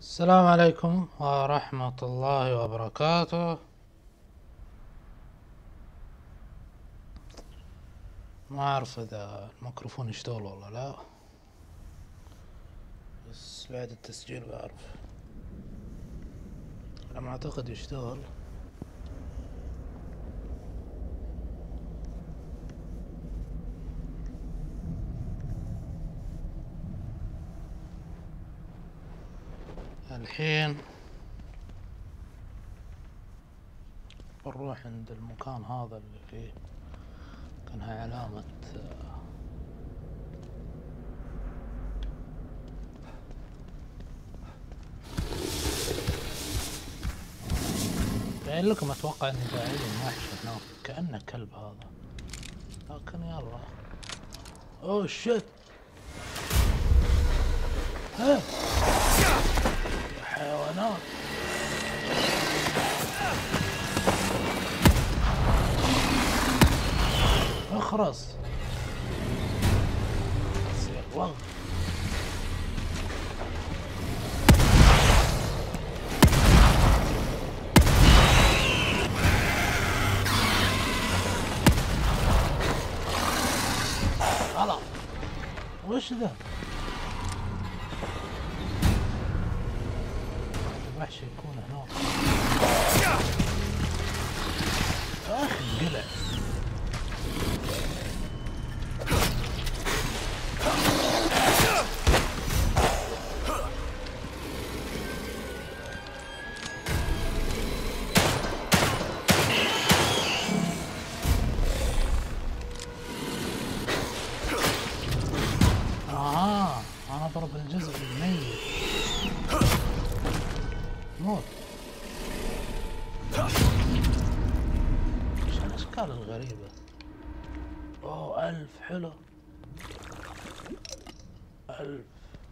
السلام عليكم ورحمة الله وبركاته. ما أعرف إذا الميكروفون يشتغل ولا لا، بس بعد التسجيل بعرف. أنا أعتقد يشتغل. الحين بنروح عند المكان هذا اللي فيه كانها علامة باين لكم. أتوقع إني قاعد وحش هناك كأنه كلب هذا، لكن يلا. أوه شت، ها يا حيوانات. اخرس يصير وغ. هلا وش ذا؟ الوحش يكون هناك. اخي قلع. انا اضرب الجزء الميت. موت. ايش الاشكال الغريبة؟ اوه 1000 حلو. 1000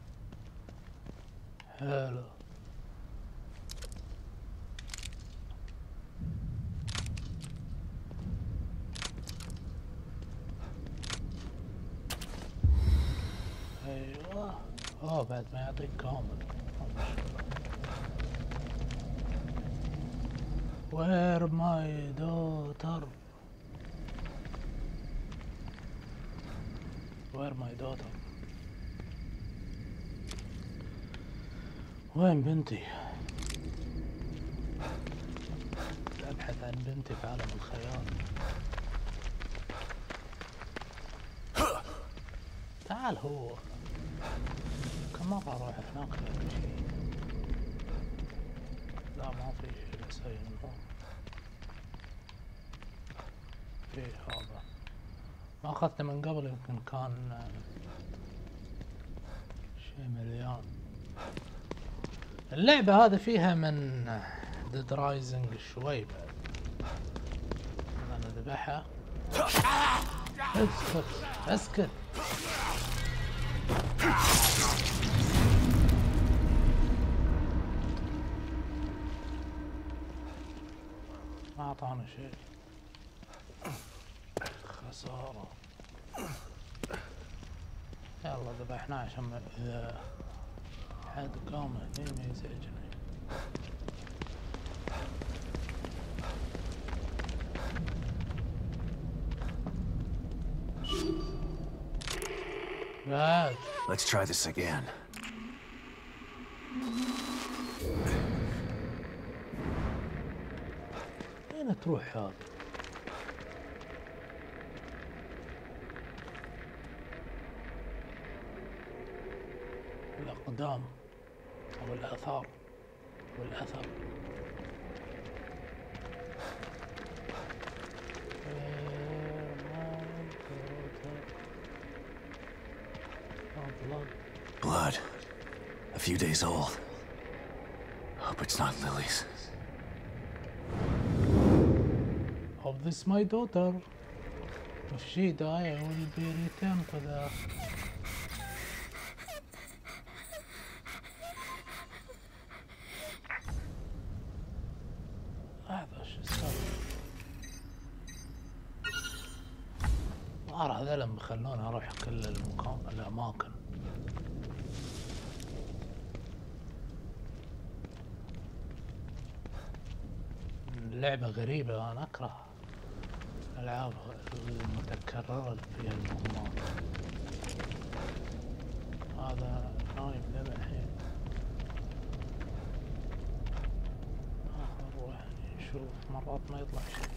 حلو. ايوه. اوه بعد ما يعطيك كامل. Where my daughter? Where my daughter? وين بنتي؟ أبحث عن بنتي في عالم الخيال. تعال هو. كم مرة أروح هناك ألاقي شيء. لا ما في شيء أسوي من هون. في هذا ما أخذته من قبل، يمكن كان شيء مليان. اللعبة هذه فيها من ديد رايزنج شوي بعد. أنا ذبحها. اسكت اسكت. ما أعطانا شيء. خسارة. يلا ذبحناه عشان إذا حد قام هني ما يزعجني. بعد. Let's try this again. وين تروح هذا؟ الأقدام أو الآثار والأثر. Blood. A few days old. Hope it's not Lily's. Hope this is my daughter. If she die, I will be returned to the... هذا شو السالفة؟ الظاهر هذول بخلوني اروح كل الاماكن. اللعبة غريبة، أنا أكره الألعاب المتكررة اللي فيها المهمات. هذا نايم ذا الحين. نروح نشوف، مرات ما يطلع شيء.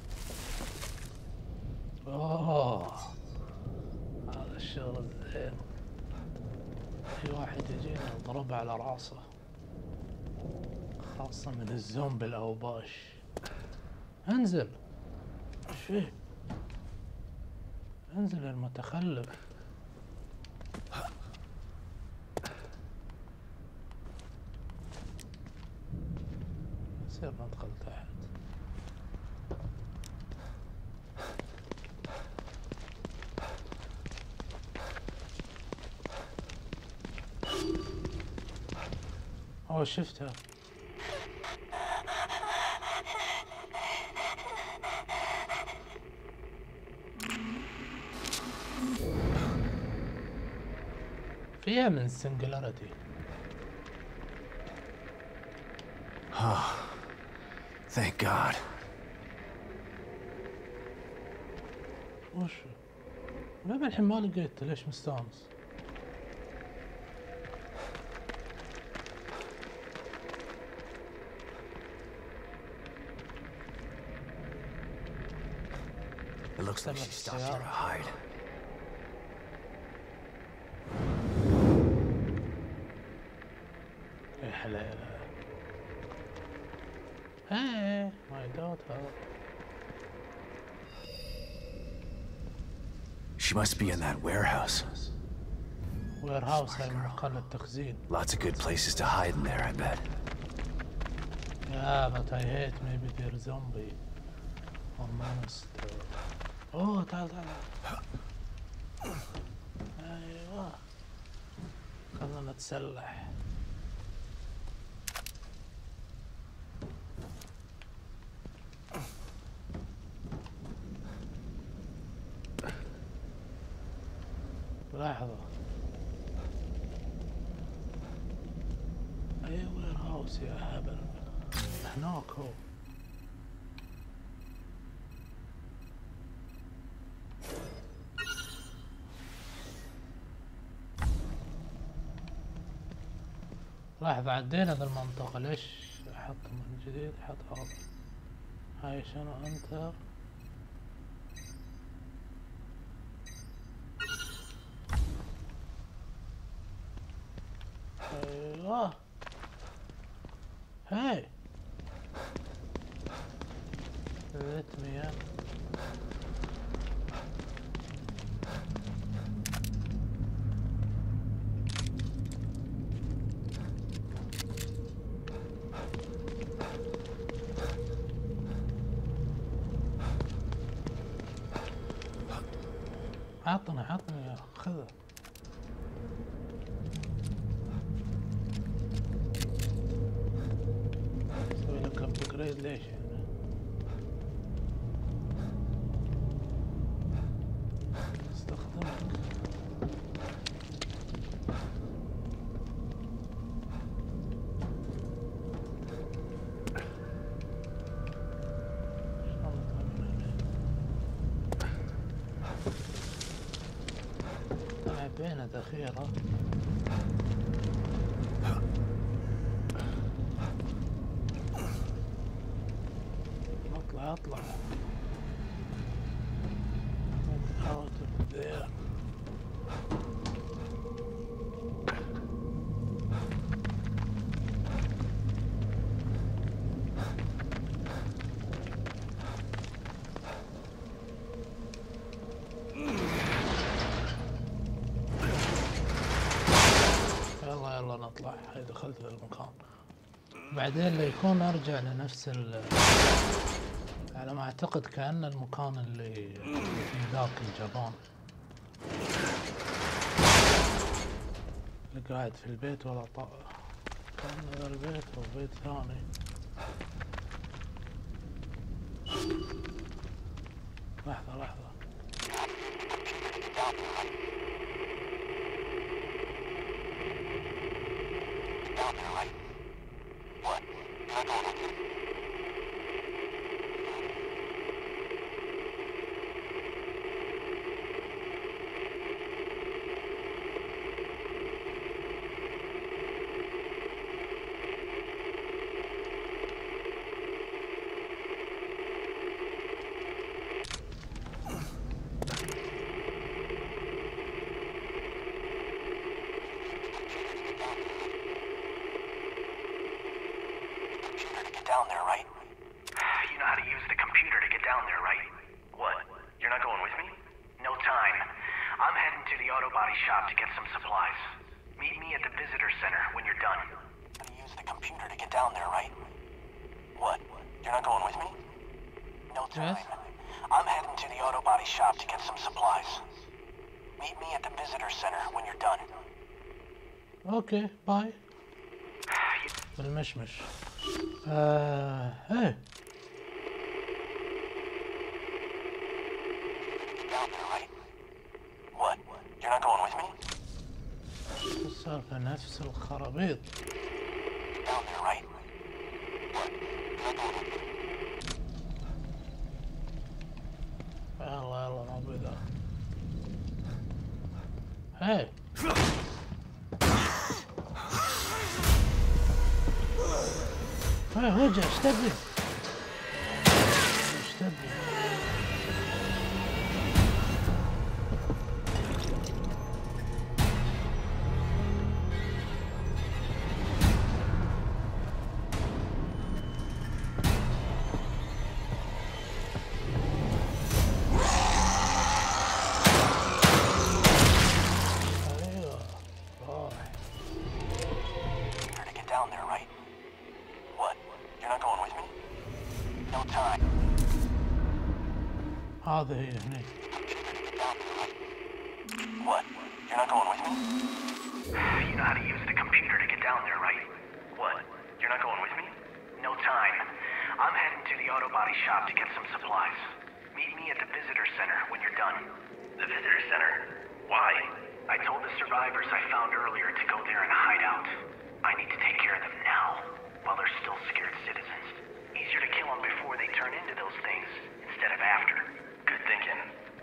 اوه هذا الشغل زين. في واحد يجينا نضربه على راسه، خاصة من الزومبي الأوباش. انزل، ايش فيه؟ انزل المتخلف. نصير ندخل تحت. اوه شفتها. فيها من سنجلاريتي. Thank God. وش لما الحين ما لقيته؟ ليش مستانس؟ It looks like she stopped here to hide. يا حلاوة. Hey, my daughter. She must be in that warehouse. Warehouse هاي محل التخزين. Lots of good places to hide in there, I bet. Yeah, but I hate maybe they're zombie or monster. Oh, تعال تعال. أيوة. خلنا نتسلح. لحظة. أي وير هاوس يا هبل؟ هناك هو. لحظة، عدينا ذا المنطقة، ليش أحط من جديد؟ أحط هذا. هاي شنو انتر؟ ايوه هاي let me in. عطني يا خذه. اسوي لك ابجريد ليش يعني؟ استخدمك. بينة أخيرة. اطلع out of there. يلا نطلع. هاي دخلت في المكان. بعدين ليكون ارجع لنفس على ما اعتقد كأن المكان اللي في ذاك الجبان اللي قاعد في البيت ولا كأن ذا البيت او بيت ثاني. لحظة time. I'm heading to the auto body shop to get some supplies. Meet me at the visitor center when you're done. اوكي باي. بالمشمش. ايه. Down there, right? What? You're not going with me? السالفة نفس الخرابيط. Down there, right? What? You're not going with me? يلا يلا ما بدا. هاي. هاي وجه ايش تبي؟ ايش تبي؟ You're to get down there, right? What? You're not going with me? No time. هذا هي هني. What? You're not going with me? You know how to use the computer to get down there, right? What? You're not going with me? No time. I'm heading to the auto body shop to get some supplies. Meet me at the visitor center when you're done. The visitor center? Why? I told the survivors I found earlier to go there and hide out. I need to take care of them now, while they're still scared citizens. Easier to kill them before they turn into those things, instead of after. Good thinking.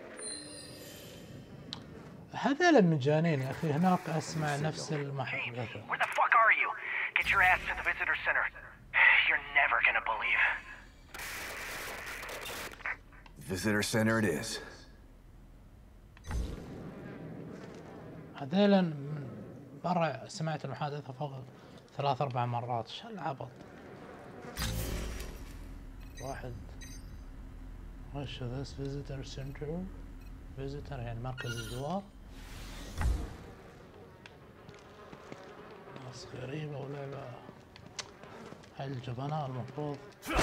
هذا المجانين يا اخي هناك اسمع نفس المحادثة. Where the fuck are you? Get your ass to the visitor center. You're never gonna believe. Visitor center it is. هذيلا من برا سمعت المحادثة فوق 3-4 مرات. شو العبط؟ واحد وش this visitor center visitor يعني مركز الزوار. ناس غريبة ولعبة. هاي الجبناء المفروض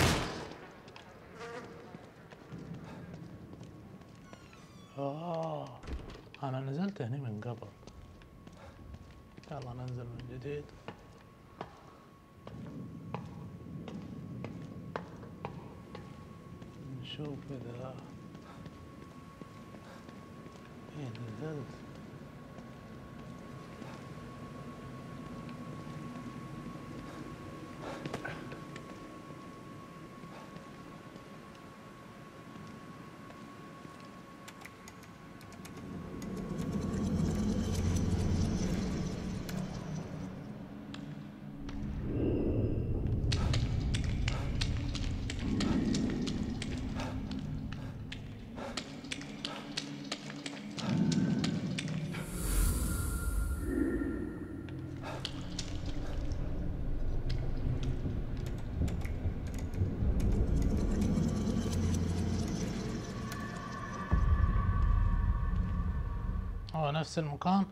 انا نزلت هني من قبل. يلا ننزل من جديد. نشوف اذا نزلت. هو نفس المكان.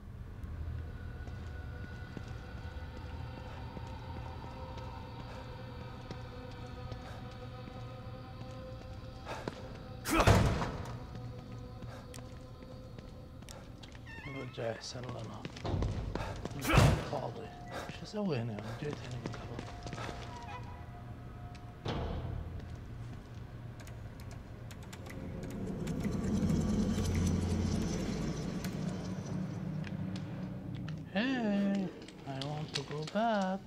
نرجع احسن لنا. فاضي. شو اسوي هنا؟ جيت هنا من قبل. Hey, I want to go back.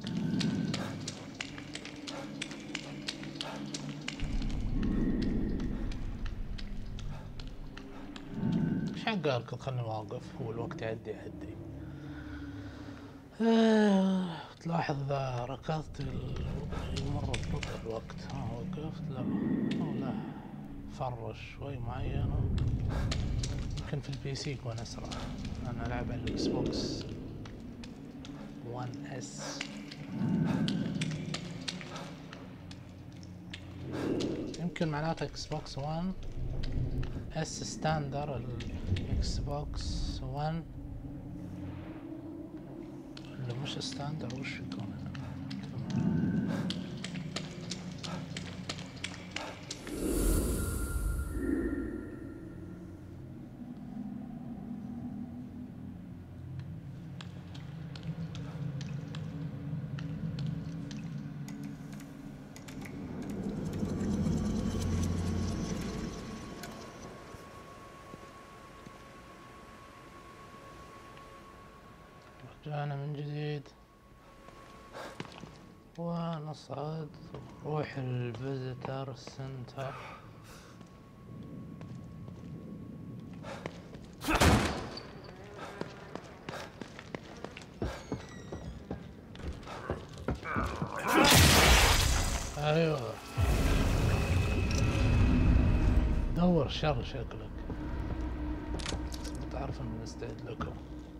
ايش حقالك تخلني واقف؟ هو الوقت يعدي. تلاحظ اذا ركضت يمر ببطء الوقت. وقفت لا فرش شوي معين. يمكن في البي سي يكون اسرع. انا العب على الاكس بوكس 1S. يمكن معناته اكس بوكس 1 اس ستاندر. الاكس بوكس 1 اللي مش ستاندر وش يكون هنا؟ رجعنا من جديد ونصعد. نروح الفيزيتر سنتر. ايوه دور شر شكلك، بس بتعرف ان نستعد لكم.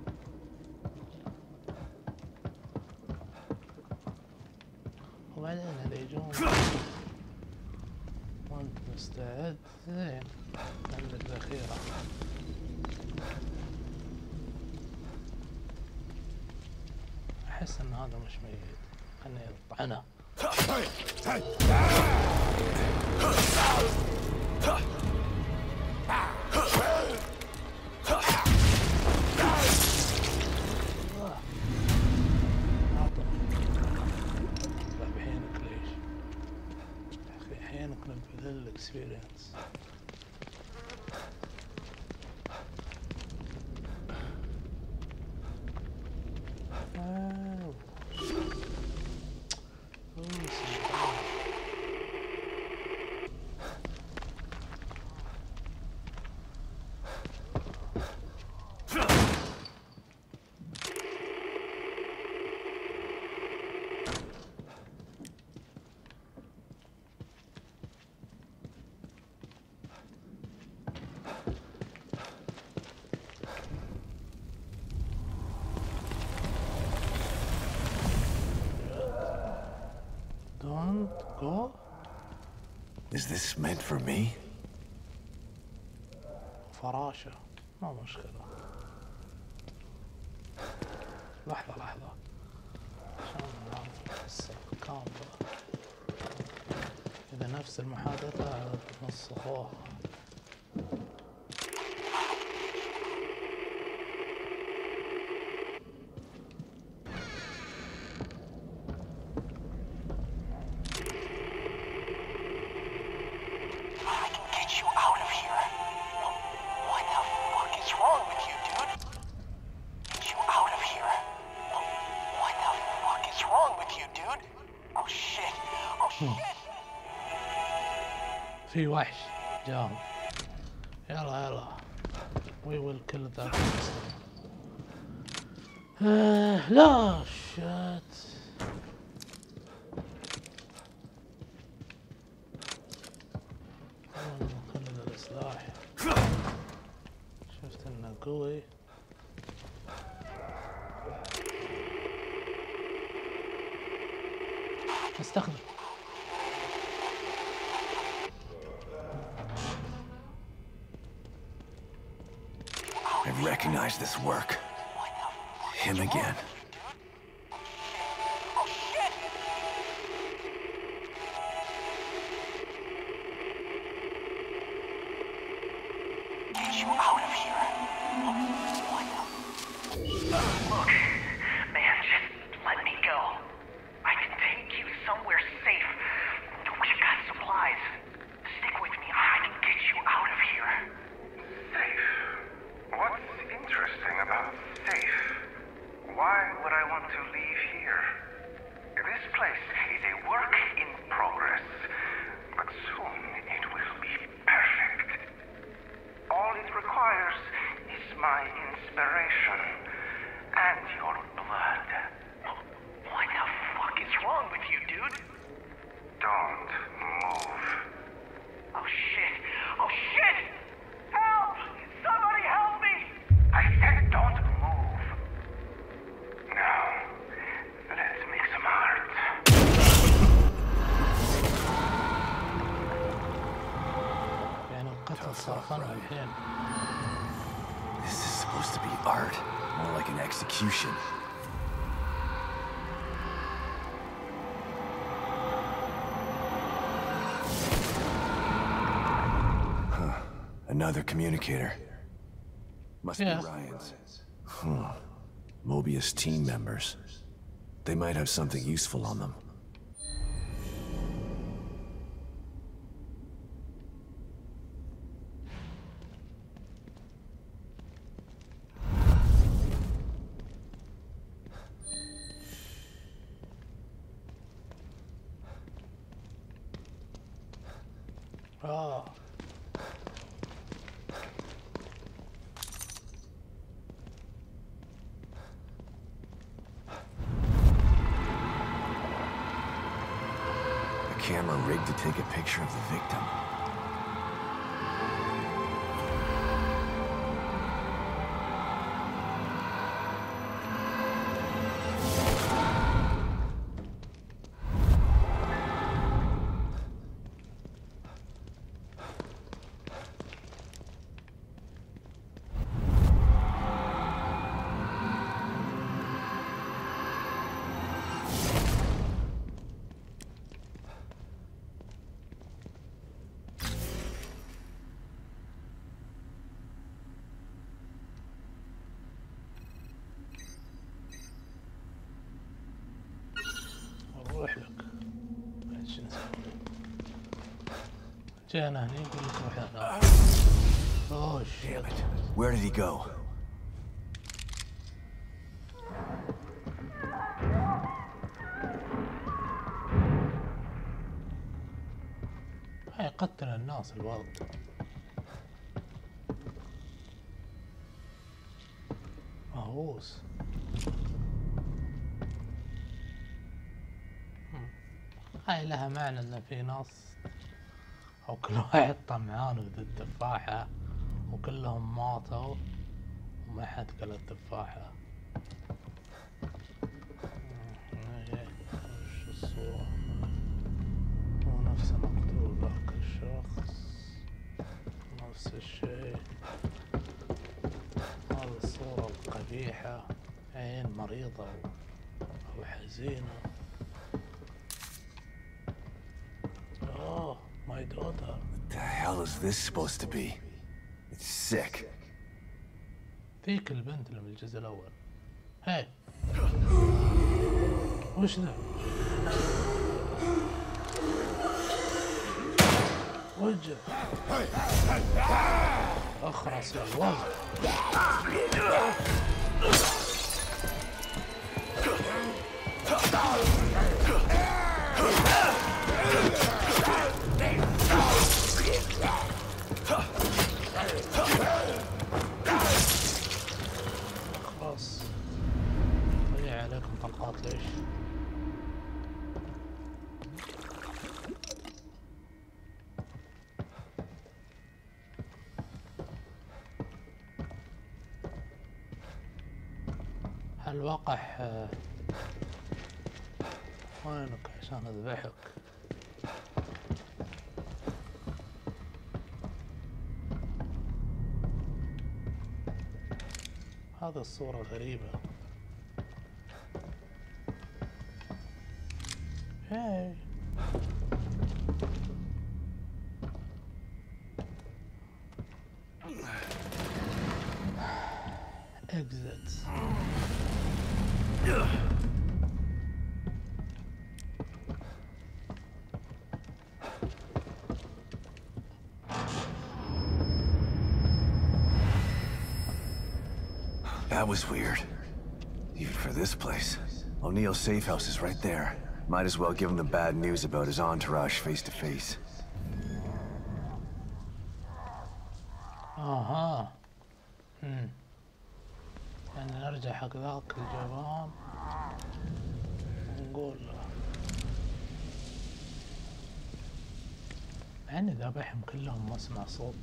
وبعدين اذا يجون وانت مستعد زين عندك ذخيرة. احس ان هذا مش ميت، خلني يطعنه. بحينك ليش؟ بحينك نبذل الاكسبيرينس. Don't go. Is this meant for me? فراشة ما مشكلة. لحظة عشان نعرف القصة كاملة. إذا نفس المحادثة نسخوها. في وحش جاهم. يلا we will kill that person. لا شات. نخلد السلاح. شفت انه قوي. استخدم. I recognize this work. Him again. Get you out of here. Look, man, just let me go. I can take you somewhere safe. We've got supplies. Stick with me. I can get you out of here. Safe? What's interesting about safe? Why would I want to leave here? This place is a work in progress, but soon it will be perfect. All it requires is my inspiration and your blood. What the fuck is wrong with you, dude? Don't move. Oh shit! Oh shit! Help! Somebody help me! I said don't move. Now, let's make some art. يعني القتل صار فن الحين. This is supposed to be art, more like an execution. Huh. Another communicator. Must Yeah. be Ryan's. Mobius team members. They might have something useful on them. آه. A camera rigged to take a picture of the victim. اروح لك ايش نسوي؟ جينا هني يقول لك روح هناك. اوه Damn it. Where did he go? هاي قتل الناس الولد. مهووس. هاي لها معنى ان في ناس او كل واحد طمعان ضد التفاحة وكلهم ماتوا وما حد كل التفاحة. وش الصورة؟ هو نفس مقتول ذاك الشخص، نفس الشيء. هذه الصورة القبيحة، عين مريضة أو حزينة. Oh, my daughter. What the hell is this supposed to be? It's sick. ذيك البنت اللي من الجزء الأول. هاي وش ذا؟ وجه أخرس يا الولد. خلاص ضيع عليكم طلقات ليش؟ هالوقح وينك عشان اذبحك؟ هذه الصورة غريبة. هاي exit. That was weird. Even for this place. O'Neill's safe house is right there. Might as well give him the bad news about his entourage face to face. اها يعني نرجع حق ذاك الجبان ونقول له مع اني ذابحهم كلهم ما اسمع صوت.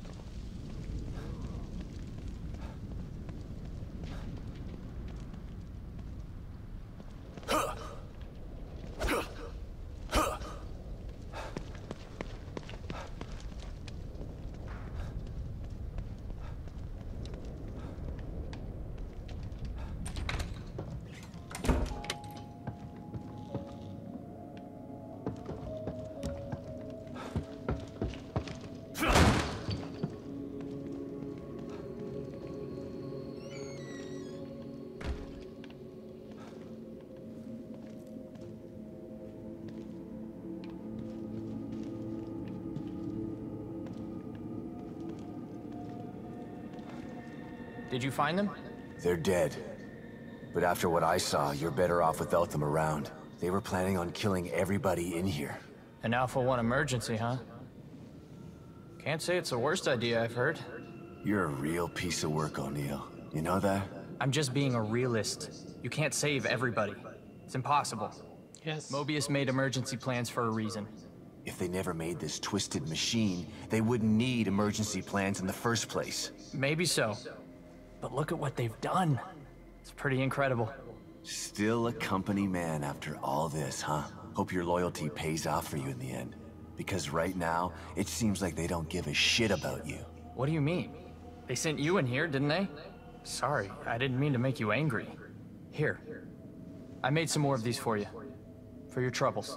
Did you find them? They're dead. But after what I saw, you're better off without them around. They were planning on killing everybody in here. An Alpha 1 emergency, huh? Can't say it's the worst idea I've heard. You're a real piece of work, O'Neill. You know that? I'm just being a realist. You can't save everybody. It's impossible. Yes. Mobius made emergency plans for a reason. If they never made this twisted machine, they wouldn't need emergency plans in the first place. Maybe so. But look at what they've done. It's pretty incredible. Still a company man after all this, huh? Hope your loyalty pays off for you in the end. Because right now, it seems like they don't give a shit about you. What do you mean? They sent you in here, didn't they? Sorry, I didn't mean to make you angry. Here. I made some more of these for you. For your troubles.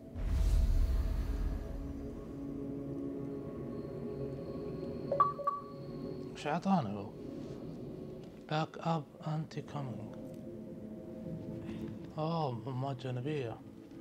وش اعطاني هو؟ باك اب انتي كومينج. مهمات جانبية.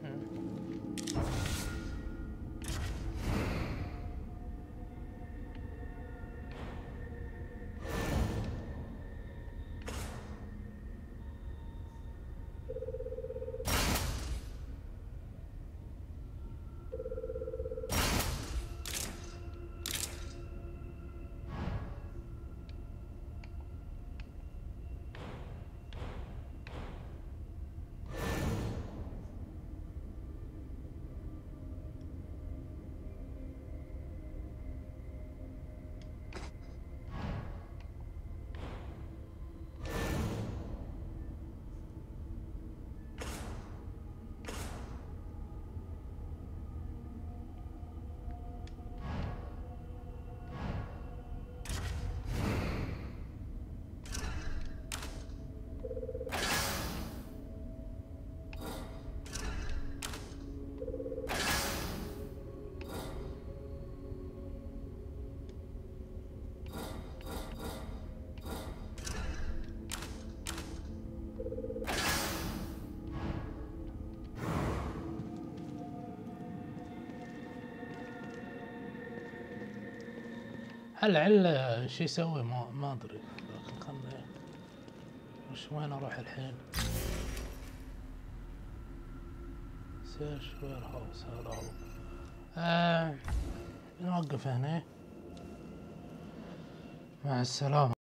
هل عل شو يسوي ما ادري، لكن خلنا وش وين اروح الحين؟ سيرش وير هاوس هذا هو. نوقف هنا. مع السلامة.